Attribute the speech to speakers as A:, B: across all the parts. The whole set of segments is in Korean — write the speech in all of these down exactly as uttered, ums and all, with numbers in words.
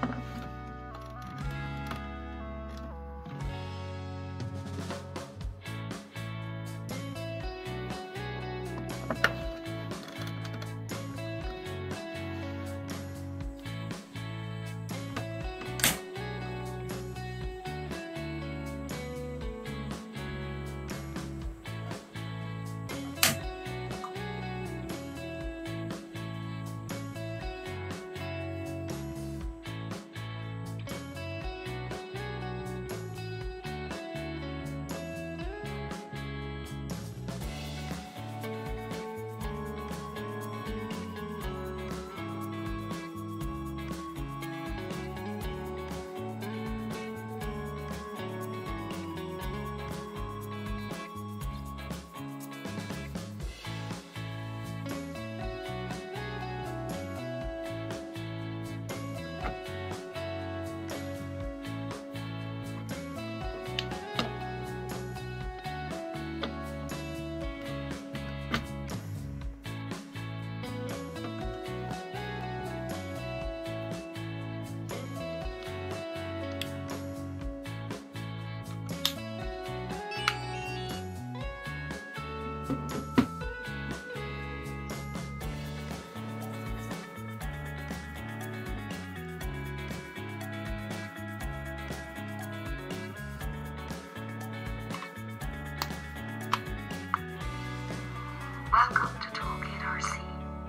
A: Welcome to Toolkit 알 씨.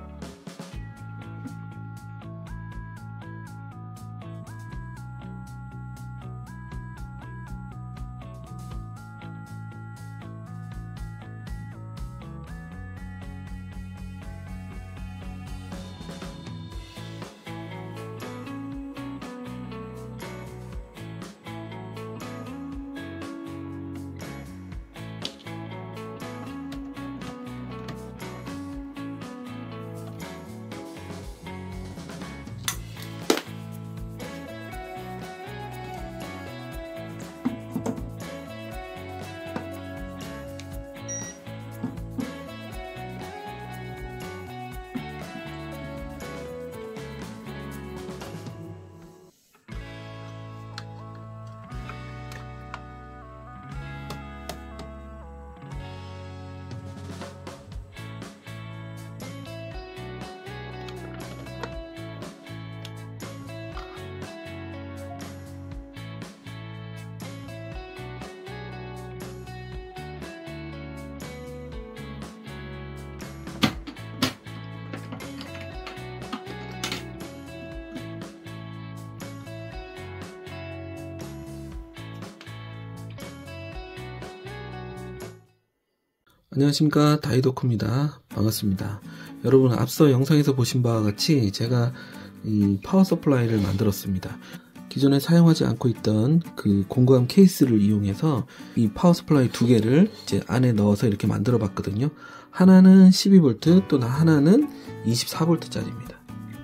B: 안녕하십니까, 다이도크입니다. 반갑습니다. 여러분, 앞서 영상에서 보신 바와 같이 제가 이 파워 서플라이를 만들었습니다. 기존에 사용하지 않고 있던 그 공구함 케이스를 이용해서 이 파워 서플라이 두 개를 이제 안에 넣어서 이렇게 만들어 봤거든요. 하나는 십이 볼트, 또 하나는 이십사 볼트 짜리입니다.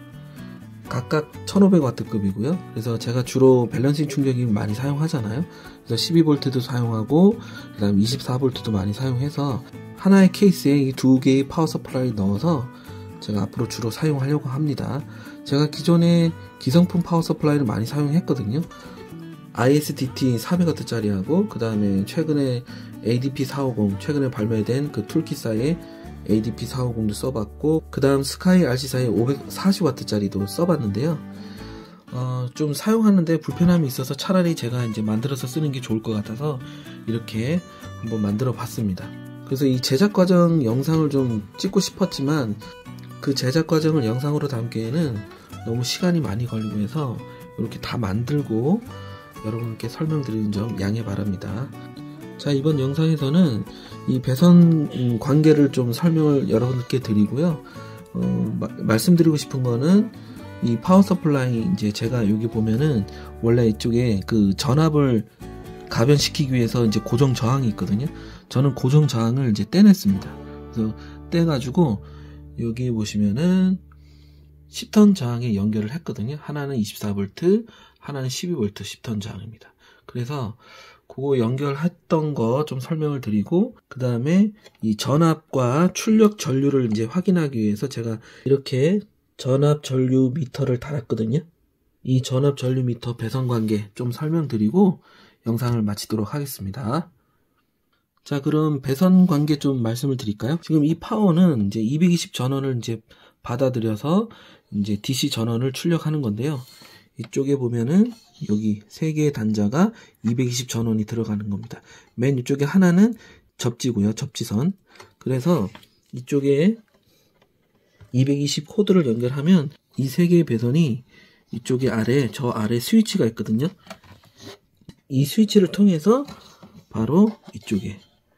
B: 각각 천오백 와트급이고요. 그래서 제가 주로 밸런싱 충전기 많이 사용하잖아요. 그래서 십이 볼트도 사용하고, 그 다음 이십사 볼트도 많이 사용해서 하나의 케이스에 이 두 개의 파워 서플라이 넣어서 제가 앞으로 주로 사용하려고 합니다. 제가 기존에 기성품 파워 서플라이를 많이 사용했거든요. 아이에스디티 사백 와트 짜리하고, 그 다음에 최근에 에이디피 사백오십, 최근에 발매된 그 툴킷사의 에이디피 사백오십도 써봤고, 그 다음 스카이 알씨사의 오백사십 와트 짜리도 써봤는데요. 어, 좀 사용하는데 불편함이 있어서 차라리 제가 이제 만들어서 쓰는 게 좋을 것 같아서 이렇게 한번 만들어 봤습니다. 그래서 이 제작 과정 영상을 좀 찍고 싶었지만 그 제작 과정을 영상으로 담기에는 너무 시간이 많이 걸리고 해서 이렇게 다 만들고 여러분께 설명드리는 점 양해 바랍니다. 자, 이번 영상에서는 이 배선 관계를 좀 설명을 여러분께 드리고요. 어, 마, 말씀드리고 싶은 거는 이 파워 서플라이, 이제 제가 여기 보면은 원래 이쪽에 그 전압을 가변시키기 위해서 이제 고정 저항이 있거든요. 저는 고정 저항을 이제 떼냈습니다. 그래서 떼가지고 여기 보시면은 십 턴 저항에 연결을 했거든요. 하나는 이십사 볼트, 하나는 십이 볼트 십 턴 저항입니다. 그래서 그거 연결했던 거 좀 설명을 드리고, 그 다음에 이 전압과 출력 전류를 이제 확인하기 위해서 제가 이렇게 전압 전류 미터를 달았거든요. 이 전압 전류미터 배선 관계 좀 설명드리고 영상을 마치도록 하겠습니다. 자, 그럼 배선 관계 좀 말씀을 드릴까요? 지금 이 파워는 이제 이백이십 전원을 이제 받아들여서 이제 디씨 전원을 출력하는 건데요. 이쪽에 보면은 여기 세 개의 단자가 이백이십 전원이 들어가는 겁니다. 맨 이쪽에 하나는 접지고요. 접지선. 그래서 이쪽에 이백이십 코드를 연결하면 이 세 개의 배선이 이쪽에 아래, 저 아래 스위치가 있거든요. 이 스위치를 통해서 바로 이쪽에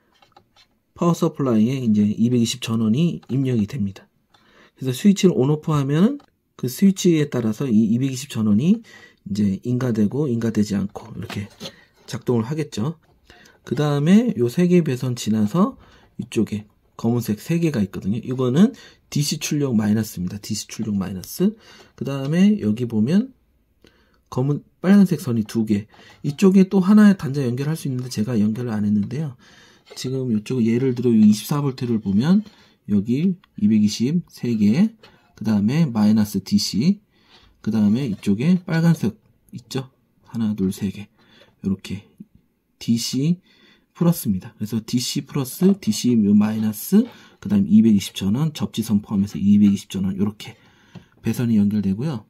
B: 파워 서플라이에 이제 이백이십 전원이 입력이 됩니다. 그래서 스위치를 온오프 하면 그 스위치에 따라서 이 이백이십 전원이 이제 인가되고 인가되지 않고 이렇게 작동을 하겠죠. 그 다음에 요 세 개의 배선 지나서 이쪽에 검은색 세 개가 있거든요. 이거는 디씨 출력 마이너스입니다. 디씨 출력 마이너스. 그 다음에 여기 보면 검은 빨간색 선이 두 개. 이쪽에 또 하나의 단자 연결할 수 있는데 제가 연결을 안 했는데요. 지금 이쪽 예를 들어 이십사 볼트를 보면 여기 이백이십 세 개, 그 다음에 마이너스 디씨, 그 다음에 이쪽에 빨간색 있죠? 하나, 둘, 세 개. 이렇게 디씨 플러스입니다. 그래서 디씨 플러스, 디씨 마이너스, 그 다음에 이백이십 전원, 접지선 포함해서 이백이십 전원 이렇게 배선이 연결되고요.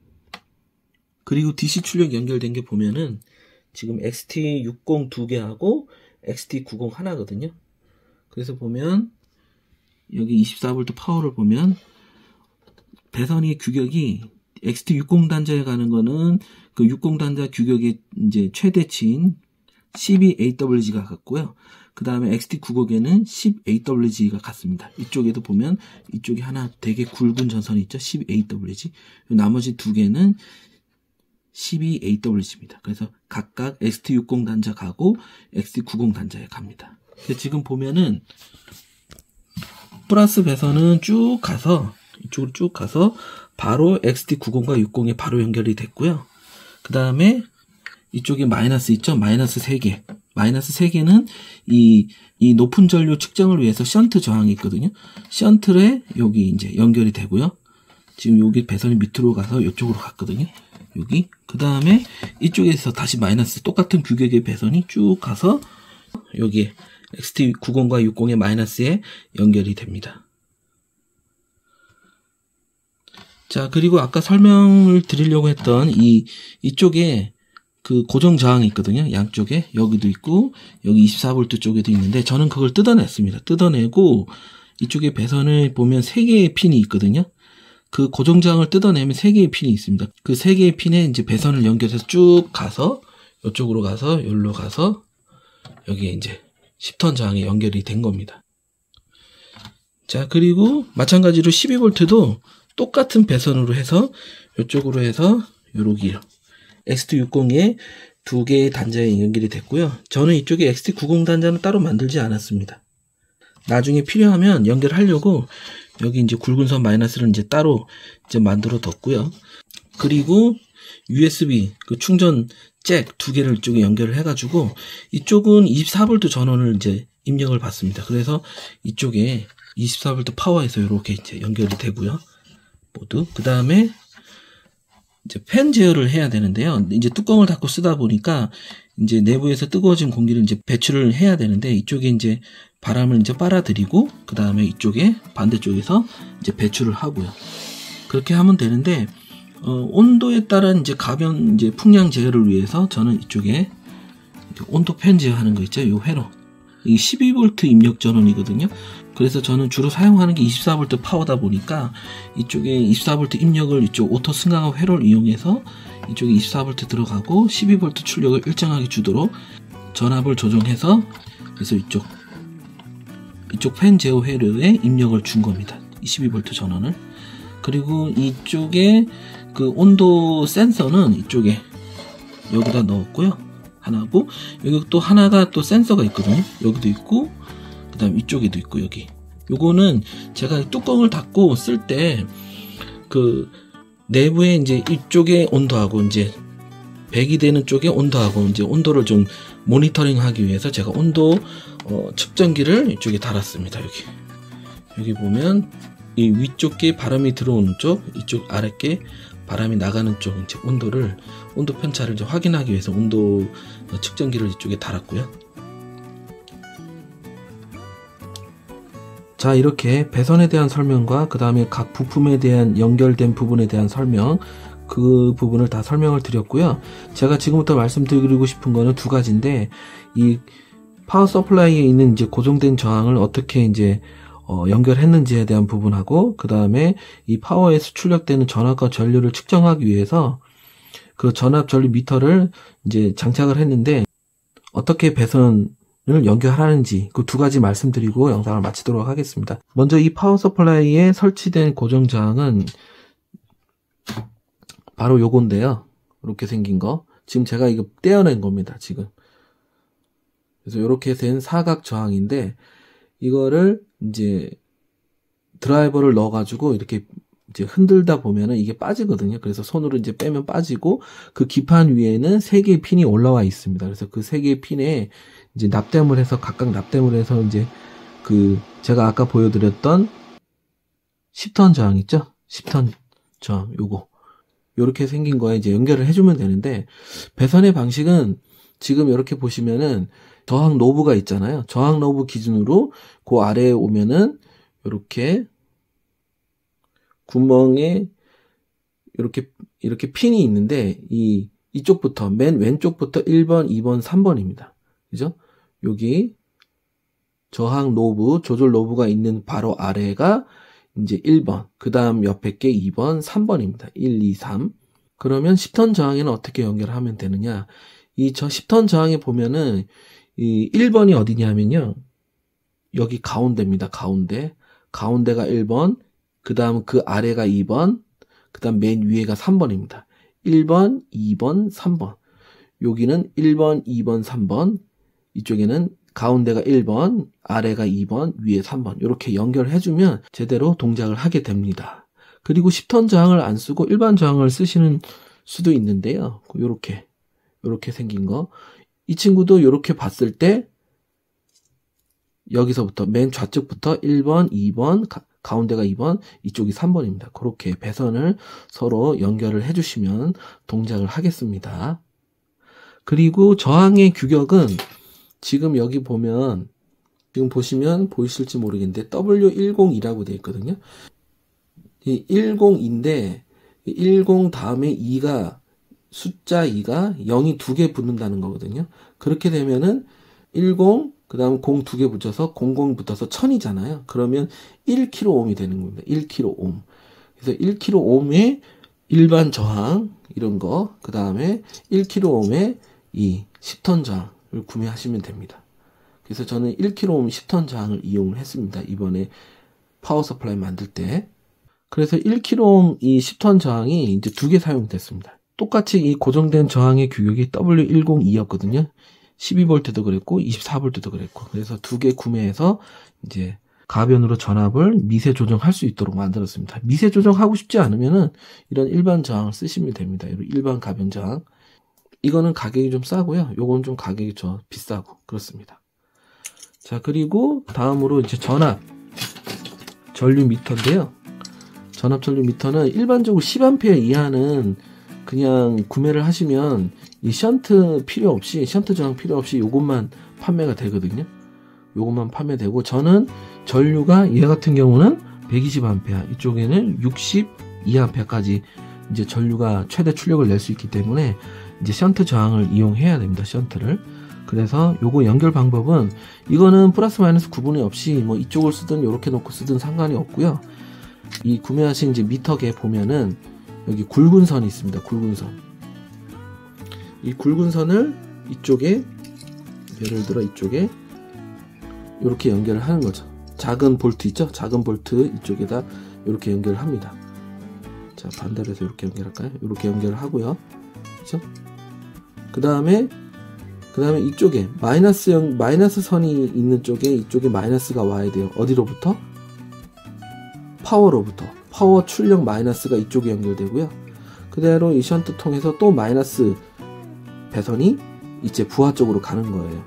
B: 그리고 디씨 출력 연결된 게 보면은 지금 엑스티 육십 두 개하고 엑스티 구십 하나거든요. 그래서 보면 여기 이십사 볼트 파워를 보면 배선의 규격이 엑스티 육십 단자에 가는 거는 그 육십 단자 규격의 이제 최대치인 십이 에이더블유지가 같고요. 그 다음에 엑스티 구십에는 십 에이더블유지가 같습니다. 이쪽에도 보면 이쪽에 하나 되게 굵은 전선이 있죠. 십 에이더블유지. 나머지 두 개는 십이 에이더블유지입니다. 그래서 각각 엑스티 육십 단자 가고 엑스티 구십 단자에 갑니다. 지금 보면은 플러스 배선은 쭉 가서 이쪽으로 쭉 가서 바로 엑스티 구십과 육십에 바로 연결이 됐고요. 그 다음에 이쪽에 마이너스 있죠? 마이너스 세 개. 마이너스 세 개는 이, 이 높은 전류 측정을 위해서 션트 저항이 있거든요. 션트에 여기 이제 연결이 되고요. 지금 여기 배선이 밑으로 가서 이쪽으로 갔거든요. 여기. 그 다음에 이쪽에서 다시 마이너스 똑같은 규격의 배선이 쭉 가서 여기 엑스티 구십과 육십의 마이너스에 연결이 됩니다. 자, 그리고 아까 설명을 드리려고 했던 이, 이쪽에 그 고정 저항이 있거든요. 양쪽에. 여기도 있고, 여기 이십사 볼트 쪽에도 있는데, 저는 그걸 뜯어냈습니다. 뜯어내고, 이쪽에 배선을 보면 세 개의 핀이 있거든요. 그 고정 저항을 뜯어내면 세 개의 핀이 있습니다. 그 세 개의 핀에 이제 배선을 연결해서 쭉 가서, 이쪽으로 가서, 여기로 가서, 여기에 이제 십 턴 저항이 연결이 된 겁니다. 자, 그리고 마찬가지로 십이 볼트도 똑같은 배선으로 해서 이쪽으로 해서 요러기요. 엑스티 육십에 두 개의 단자에 연결이 됐고요. 저는 이쪽에 엑스티 구십 단자는 따로 만들지 않았습니다. 나중에 필요하면 연결하려고 여기 이제 굵은 선 마이너스를 이제 따로 이제 만들어 뒀고요. 그리고 유에스비 그 충전 잭 두 개를 이쪽에 연결을 해가지고 이쪽은 이십사 볼트 전원을 이제 입력을 받습니다. 그래서 이쪽에 이십사 볼트 파워에서 이렇게 이제 연결이 되고요. 모두. 그 다음에 이제 팬 제어를 해야 되는데요. 이제 뚜껑을 닫고 쓰다 보니까 이제 내부에서 뜨거워진 공기를 이제 배출을 해야 되는데 이쪽에 이제 바람을 이제 빨아들이고 그 다음에 이쪽에 반대쪽에서 이제 배출을 하고요. 그렇게 하면 되는데 어, 온도에 따른 이제 가변 이제 풍량 제어를 위해서 저는 이쪽에 온도 팬 제어하는 거 있죠. 요 회로. 이 십이 볼트 입력 전원이거든요. 그래서 저는 주로 사용하는 게 이십사 볼트 파워다 보니까 이쪽에 이십사 볼트 입력을 이쪽 오토 승강화 회로를 이용해서 이쪽에 이십사 볼트 들어가고 십이 볼트 출력을 일정하게 주도록 전압을 조정해서 그래서 이쪽 이쪽 팬 제어 회로에 입력을 준 겁니다. 십이 볼트 전원을. 그리고 이쪽에 그 온도 센서는 이쪽에 여기다 넣었고요. 하나고 여기 또 하나가 또 센서가 있거든요. 여기도 있고 그 다음 이쪽에도 있고 여기 요거는 제가 뚜껑을 닫고 쓸 때 그 내부에 이제 이쪽에 온도하고 이제 백이 되는 쪽에 온도하고 이제 온도를 좀 모니터링 하기 위해서 제가 온도 어, 측정기를 이쪽에 달았습니다. 여기 여기 보면 이 위쪽 게 바람이 들어오는 쪽, 이쪽 아랫게 바람이 나가는 쪽 이제 온도를 온도 편차를 이제 확인하기 위해서 온도 측정기를 이쪽에 달았고요. 자, 이렇게 배선에 대한 설명과 그 다음에 각 부품에 대한 연결된 부분에 대한 설명, 그 부분을 다 설명을 드렸고요. 제가 지금부터 말씀드리고 싶은 거는 두 가지인데, 이 파워 서플라이에 있는 이제 고정된 저항을 어떻게 이제 어, 연결했는지에 대한 부분하고, 그 다음에 이 파워에서 출력되는 전압과 전류를 측정하기 위해서 그 전압 전류 미터를 이제 장착을 했는데, 어떻게 배선을 연결하는지 그 두 가지 말씀드리고 영상을 마치도록 하겠습니다. 먼저 이 파워 서플라이에 설치된 고정 저항은 바로 요건데요. 이렇게 생긴 거. 지금 제가 이거 떼어낸 겁니다, 지금. 그래서 이렇게 된 사각 저항인데, 이거를 이제 드라이버를 넣어가지고 이렇게 이제 흔들다 보면은 이게 빠지거든요. 그래서 손으로 이제 빼면 빠지고, 그 기판 위에는 세 개의 핀이 올라와 있습니다. 그래서 그 세 개의 핀에 이제 납땜을 해서, 각각 납땜을 해서 이제 그 제가 아까 보여드렸던 십 턴 저항 있죠? 십 턴 저항, 요거. 요렇게 생긴 거에 이제 연결을 해주면 되는데, 배선의 방식은 지금 이렇게 보시면은 저항 노브가 있잖아요. 저항 노브 기준으로 그 아래에 오면은 요렇게 구멍에 이렇게 이렇게 핀이 있는데, 이 이쪽부터 맨 왼쪽부터 일 번, 이 번, 삼 번입니다. 그죠? 여기 저항 노브, 조절 노브가 있는 바로 아래가 이제 일 번, 그 다음 옆에 게 이 번, 삼 번입니다. 일, 이, 삼. 그러면 십 턴 저항에는 어떻게 연결하면 되느냐? 이 저 십 턴 저항에 보면은 이 일 번이 어디냐면요, 여기 가운데입니다. 가운데. 가운데가 일 번, 그 다음 그 아래가 이 번, 그 다음 맨 위에가 삼 번입니다. 일 번, 이 번, 삼 번. 여기는 일 번, 이 번, 삼 번. 이쪽에는 가운데가 일 번, 아래가 이 번, 위에 삼 번. 이렇게 연결해주면 제대로 동작을 하게 됩니다. 그리고 십 턴 저항을 안 쓰고 일반 저항을 쓰시는 수도 있는데요. 요렇게, 요렇게 생긴 거. 이 친구도 요렇게 봤을 때, 여기서부터, 맨 좌측부터 일 번, 이 번, 가, 가운데가 이 번, 이쪽이 삼 번입니다. 그렇게 배선을 서로 연결을 해주시면 동작을 하겠습니다. 그리고 저항의 규격은 지금 여기 보면, 지금 보시면 보이실지 모르겠는데 더블유 십이라고 되어 있거든요. 이 십인데 십 다음에 이가, 숫자 이가 영이 두 개 붙는다는 거거든요. 그렇게 되면은 십, 그 다음 공 두 개 붙여서 공공 붙어서 천이잖아요. 그러면 일 킬로옴이 되는 겁니다. 일 킬로옴. 그래서 일 킬로옴의 일반 저항, 이런 거, 그 다음에 일 킬로옴의 이 십 턴 저항을 구매하시면 됩니다. 그래서 저는 일 킬로옴 십 턴 저항을 이용을 했습니다. 이번에 파워 서플라이 만들 때. 그래서 일 킬로옴 이 십 턴 저항이 이제 두 개 사용됐습니다. 똑같이 이 고정된 저항의 규격이 더블유 백이었거든요. 십이 볼트도 그랬고 이십사 볼트도 그랬고, 그래서 두 개 구매해서 이제 가변으로 전압을 미세 조정할 수 있도록 만들었습니다. 미세 조정하고 싶지 않으면은 이런 일반 저항을 쓰시면 됩니다. 일반 가변 저항. 이거는 가격이 좀 싸고요. 요건 좀 가격이 좀 비싸고 그렇습니다. 자, 그리고 다음으로 이제 전압 전류 미터인데요. 전압 전류 미터는 일반적으로 십 암페어 이하는 그냥 구매를 하시면 이 션트 필요 없이, 션트 저항 필요 없이 요것만 판매가 되거든요. 요것만 판매되고, 저는 전류가 얘 같은 경우는 백이십 암페어, 이쪽에는 육십이 암페어까지 이제 전류가 최대 출력을 낼 수 있기 때문에 이제 션트 저항을 이용해야 됩니다. 션트를. 그래서 요거 연결 방법은, 이거는 플러스 마이너스 구분이 없이 뭐 이쪽을 쓰든 요렇게 놓고 쓰든 상관이 없고요. 이 구매하신 이제 미터기에 보면은 여기 굵은 선이 있습니다. 굵은 선. 이 굵은 선을 이쪽에, 예를 들어 이쪽에 이렇게 연결을 하는 거죠. 작은 볼트 있죠? 작은 볼트 이쪽에다 이렇게 연결을 합니다. 자, 반대로 해서 이렇게 연결할까요? 이렇게 연결을 하고요. 그죠? 그 다음에 그 다음에 이쪽에 마이너스 영, 마이너스 선이 있는 쪽에, 이쪽에 마이너스가 와야 돼요. 어디로부터? 파워로부터. 파워 출력 마이너스가 이쪽에 연결되고요. 그대로 이 션트 통해서 또 마이너스 배선이 이제 부하 쪽으로 가는 거예요.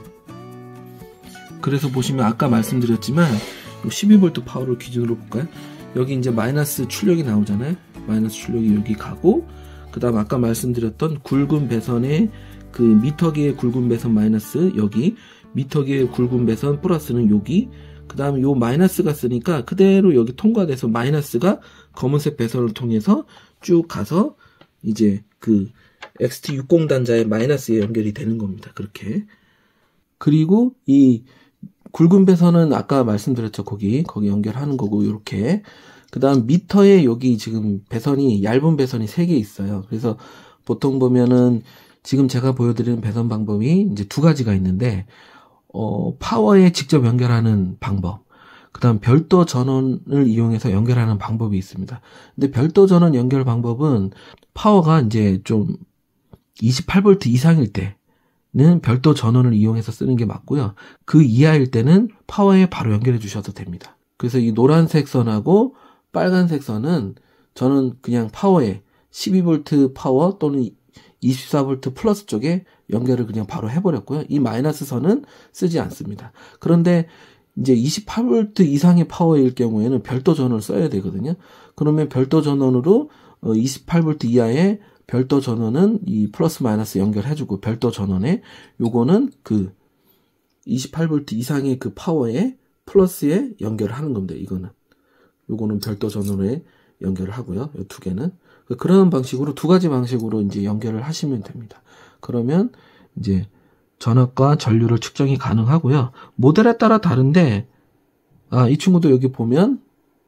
B: 그래서 보시면 아까 말씀드렸지만 십이 볼트 파워를 기준으로 볼까요? 여기 이제 마이너스 출력이 나오잖아요. 마이너스 출력이 여기 가고, 그 다음 아까 말씀드렸던 굵은 배선의 그 미터기의 굵은 배선 마이너스 여기, 미터기의 굵은 배선 플러스는 여기, 그 다음에 요 마이너스가 쓰니까 그대로 여기 통과돼서 마이너스가 검은색 배선을 통해서 쭉 가서 이제 그 엑스티 육십 단자의 마이너스에 연결이 되는 겁니다. 그렇게. 그리고 이 굵은 배선은 아까 말씀드렸죠. 거기 거기 연결하는 거고, 요렇게. 그 다음 미터에 여기 지금 배선이 얇은 배선이 세 개 있어요. 그래서 보통 보면은 지금 제가 보여드리는 배선 방법이 이제 두 가지가 있는데, 어, 파워에 직접 연결하는 방법, 그 다음 별도 전원을 이용해서 연결하는 방법이 있습니다. 근데 별도 전원 연결 방법은 파워가 이제 좀 이십팔 볼트 이상일 때는 별도 전원을 이용해서 쓰는 게 맞고요. 그 이하일 때는 파워에 바로 연결해 주셔도 됩니다. 그래서 이 노란색 선하고 빨간색 선은 저는 그냥 파워에 십이 볼트 파워 또는 이십사 볼트 플러스 쪽에 연결을 그냥 바로 해버렸고요. 이 마이너스 선은 쓰지 않습니다. 그런데 이제 이십팔 볼트 이상의 파워일 경우에는 별도 전원을 써야 되거든요. 그러면 별도 전원으로 이십팔 볼트 이하의 별도 전원은 이 플러스 마이너스 연결해주고, 별도 전원에 요거는 그 이십팔 볼트 이상의 그 파워에 플러스에 연결을 하는 겁니다. 이거는 요거는 별도 전원에 연결을 하고요. 이 두 개는 그런 방식으로 두 가지 방식으로 이제 연결을 하시면 됩니다. 그러면 이제 전압과 전류를 측정이 가능하고요. 모델에 따라 다른데, 아, 이 친구도 여기 보면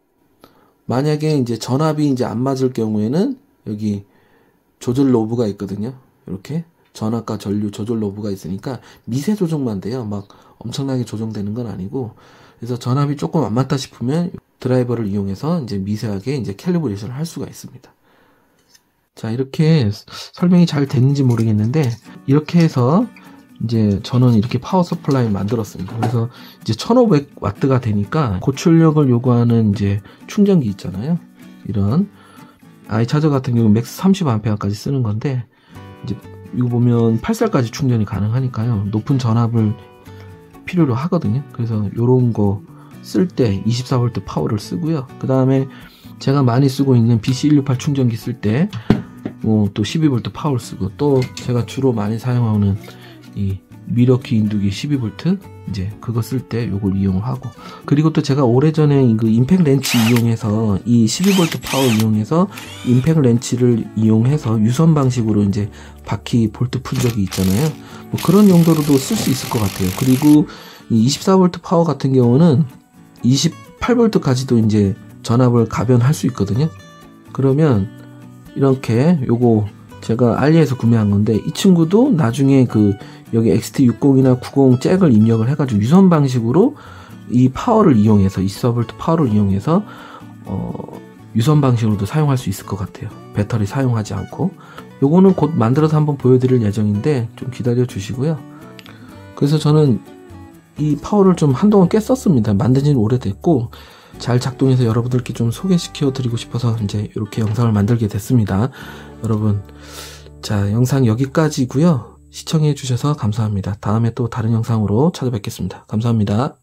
B: 만약에 이제 전압이 이제 안 맞을 경우에는 여기 조절 노브가 있거든요. 이렇게 전압과 전류 조절 노브가 있으니까 미세 조정만 돼요. 막 엄청나게 조정되는 건 아니고, 그래서 전압이 조금 안 맞다 싶으면 드라이버를 이용해서 이제 미세하게 이제 캘리브레이션을 할 수가 있습니다. 자, 이렇게 설명이 잘 됐는지 모르겠는데, 이렇게 해서 이제 저는 이렇게 파워 서플라이를 만들었습니다. 그래서 이제 천오백 와트가 되니까 고출력을 요구하는 이제 충전기 있잖아요. 이런 아이차저 같은 경우는 맥스 삼십 암페어까지 쓰는 건데, 이제 이거 보면 팔 셀까지 충전이 가능하니까요. 높은 전압을 필요로 하거든요. 그래서 요런 거 쓸 때 이십사 볼트 파워를 쓰고요. 그 다음에 제가 많이 쓰고 있는 비씨 백육십팔 충전기 쓸 때 뭐 또 십이 볼트 파워를 쓰고, 또 제가 주로 많이 사용하는 이 미러키 인두기 십이 볼트 이제 그거 쓸 때 요걸 이용을 하고, 그리고 또 제가 오래전에 그 임팩 렌치 이용해서 이 십이 볼트 파워 이용해서 임팩 렌치를 이용해서 유선 방식으로 이제 바퀴 볼트 푼 적이 있잖아요. 뭐 그런 용도로도 쓸 수 있을 것 같아요. 그리고 이 이십사 볼트 파워 같은 경우는 이십팔 볼트까지도 이제 전압을 가변할 수 있거든요. 그러면 이렇게 요거 제가 알리에서 구매한 건데, 이 친구도 나중에 그 여기 엑스티 육십이나 구십 잭을 입력을 해가지고 유선 방식으로 이 파워를 이용해서 이십사 볼트 파워를 이용해서 어 유선 방식으로도 사용할 수 있을 것 같아요. 배터리 사용하지 않고. 요거는 곧 만들어서 한번 보여드릴 예정인데 좀 기다려 주시고요. 그래서 저는 이 파워를 좀 한동안 꽤 썼습니다. 만든 지는 오래됐고 잘 작동해서 여러분들께 좀 소개시켜 드리고 싶어서 이제 이렇게 영상을 만들게 됐습니다. 여러분, 자, 영상 여기까지고요. 시청해 주셔서 감사합니다. 다음에 또 다른 영상으로 찾아뵙겠습니다. 감사합니다.